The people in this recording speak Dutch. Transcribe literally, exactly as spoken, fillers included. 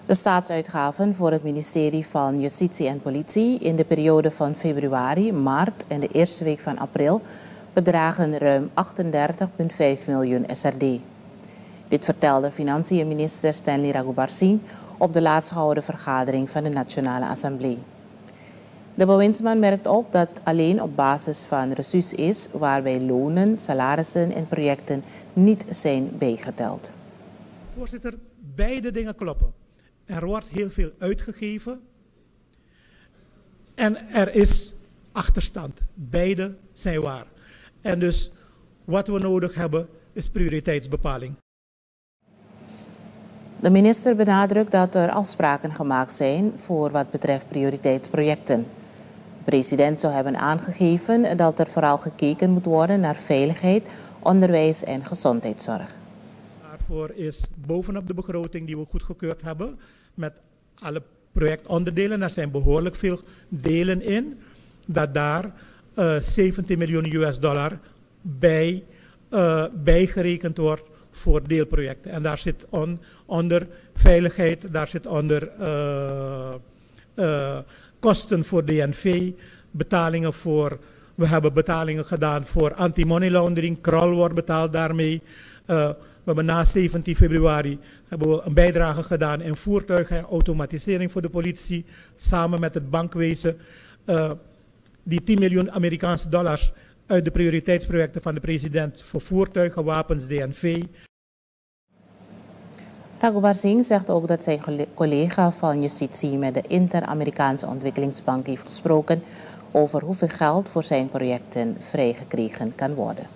De staatsuitgaven voor het ministerie van Justitie en Politie in de periode van februari, maart en de eerste week van april bedragen ruim achtendertig komma vijf miljoen S R D. Dit vertelde financiën-minister Stanley Raghubir-Singh op de laatst gehouden vergadering van de Nationale Assemblée. De bewindsman merkt op dat alleen op basis van resus is waarbij lonen, salarissen en projecten niet zijn bijgeteld. Voorzitter, beide dingen kloppen. Er wordt heel veel uitgegeven en er is achterstand. Beide zijn waar. En dus wat we nodig hebben is prioriteitsbepaling. De minister benadrukt dat er afspraken gemaakt zijn voor wat betreft prioriteitsprojecten. De president zou hebben aangegeven dat er vooral gekeken moet worden naar veiligheid, onderwijs en gezondheidszorg. Daarvoor is bovenop de begroting die we goedgekeurd hebben met alle projectonderdelen, daar zijn behoorlijk veel delen in, dat daar uh, zeventien miljoen U S dollar bij uh, bijgerekend wordt voor deelprojecten. En daar zit on, onder veiligheid, daar zit onder uh, uh, kosten voor D N V, betalingen voor, we hebben betalingen gedaan voor anti-money laundering, Kroll wordt betaald daarmee. Uh, we hebben na zeventien februari hebben we een bijdrage gedaan in voertuigen en automatisering voor de politie, samen met het bankwezen. Uh, die tien miljoen Amerikaanse dollars uit de prioriteitsprojecten van de president voor voertuigen, wapens, D N V. Raghubir-Singh zegt ook dat zijn collega van Justitie met de Inter-Amerikaanse Ontwikkelingsbank heeft gesproken over hoeveel geld voor zijn projecten vrijgekregen kan worden.